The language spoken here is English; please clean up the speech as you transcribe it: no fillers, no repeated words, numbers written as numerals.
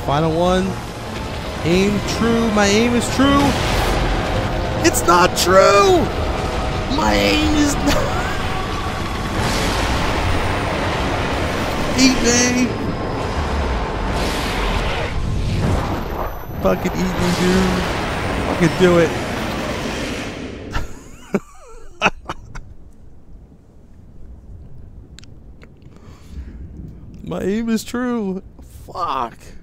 Final one. Aim true. My aim is true. It's not true. My aim is not. Eat me. Fucking eat me, dude. Fucking do it. My aim is true. Fuck.